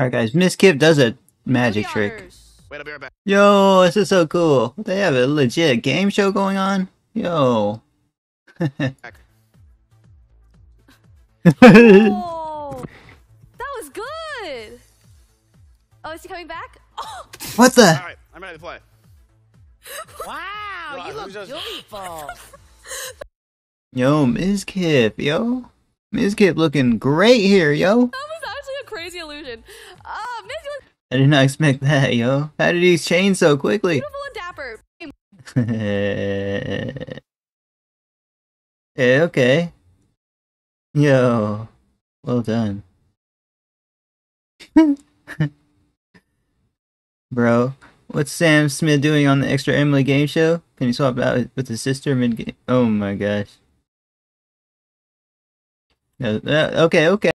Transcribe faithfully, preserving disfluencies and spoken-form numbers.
Alright guys, Mizkif does a magic trick. Wait, I'll be right back. Yo, this is so cool. They have a legit game show going on? Yo. Whoa! That was good! Oh, is he coming back? Oh! What the? Alright, I'm ready to play. Wow, Wow, you look who's just- beautiful. Yo, Mizkif, yo. Mizkif looking great here, yo. That was actually a crazy illusion. Uh, Miz, you look I did not expect that, yo. How did he change so quickly? beautiful and dapper. Yeah, okay. Yo. Well done. Bro, what's Sam Smith doing on the Extra Emily game show? Can you swap out with his sister mid-game? Oh my gosh. Uh, uh, okay, okay.